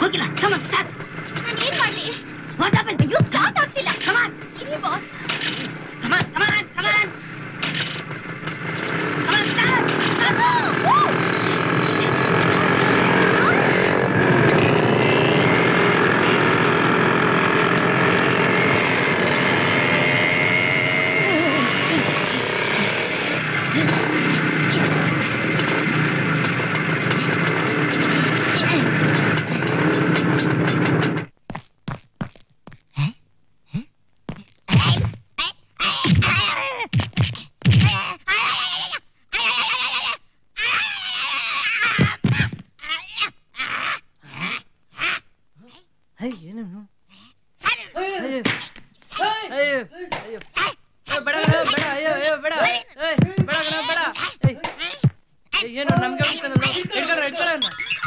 Kokila, come on, start. ನಾನು ಏನ್ ಮಾಡ್ಲಿ? What happened? You start ಆಗ್ತಿಲ್ಲ. Come on. ಇರಿ boss. Come on, come on, come on. Come on, start. ಏನು ನಮ್ಗೆ ಹಿಡ್ಕರ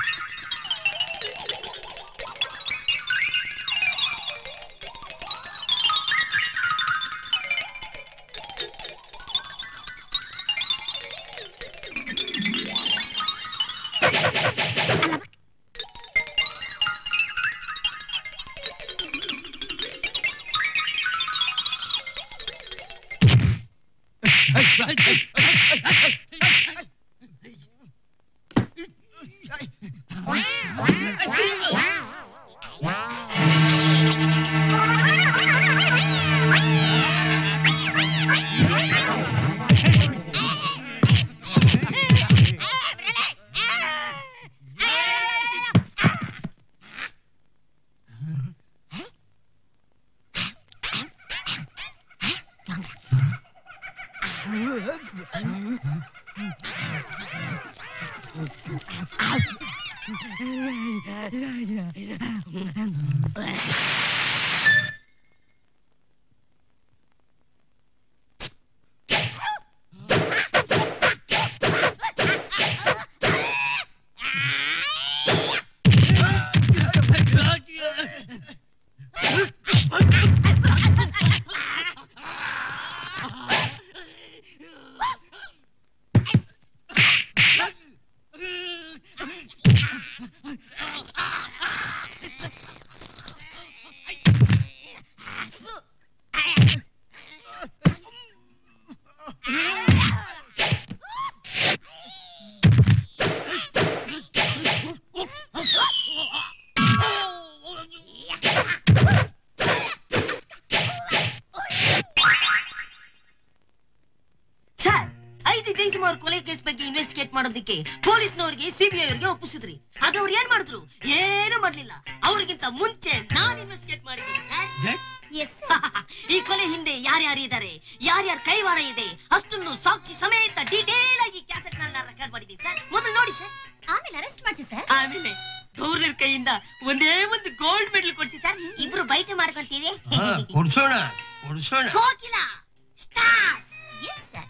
ಮಾಡೋದಕ್ಕೆ ಪೊಲೀಸ್ನವರಿಗೆ ಸಿಬಿಐ ಅವರಿಗೆ ಒಪ್ಪಿಸಿದ್ರಿ. ಆದ್ರೆ ಅವ್ರು ಏನ್ ಮಾಡಿದ್ರು? ಏನು ಮಾಡ್ಲಿಲ್ಲ. ಅವ್ರಿಗಿಂತ ಮುಂಚೆ ನಾನು ಇನ್ವೆಸ್ಟಿಗೇಟ್ ಮಾಡಿದ್ದೀನಿ ಸರ್. ಈ ಕೊಲೆ ಹಿಂದೆ ಯಾರ್ಯಾರು ಇದ್ದಾರೆ, ಯಾರ್ಯಾರ ಕೈವಾಡ ಇದೆ ಅಷ್ಟೊಂದು ಸಾಕ್ಷಿ ಸಮೇತ ಡೀಟೇಲ್ ಆಗಿ ಕ್ಯಾಸೆಟ್ ನ ರೆಕಾರ್ಡ್ ಮಾಡಿದ್ದೀನಿ ಸರ್. ಮೊದಲು ನೋಡಿ ಸರ್, ಆಮೇಲೆ ಅರೆಸ್ಟ್ ಮಾಡಿಸಿ ಸರ್. ಆಮೇಲೆ ಗೌರ್ನರ್ ಕೈಯಿಂದ ಒಂದೇ ಒಂದು ಗೋಲ್ಡ್ ಮೆಡಲ್ ಕೊಡ್ಸಿ ಸರ್. ಇಬ್ರು ಬೈಟ್ ಮಾಡ್ಕೊಂತೀವಿ. ಕೋಕಿಲ ಸ್ಟಾರ್ಟ್. Yes sir.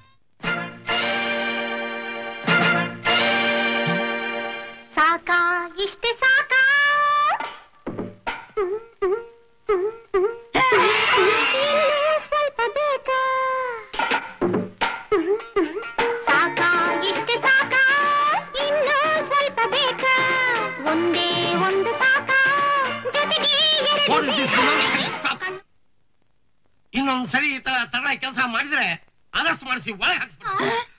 ಸಾಕಾ ಇಷ್ಟೇ ಸಾಕಾ, ಇನ್ನೂ ಸ್ವಲ್ಪ ಬೇಕಾ? ಸಾಕಾ ಇಷ್ಟೇ ಸಾಕಾ, ಇನ್ನೂ ಸ್ವಲ್ಪ ಬೇಕಾ? ಒಂದೇ ಒಂದು ಸಾಕಾ, ಜೊತೆಗೆ ಇನ್ನೊಂದ್ಸರಿ ಈ ತರ ತಡ ಕೆಲಸ ಮಾಡಿದ್ರೆ ಅರೆಸ್ಟ್ ಮಾಡಿಸಿ ಒಳಗೆ ಹಾಕ್ಸ್ಬಿಡ್ತಾರೆ.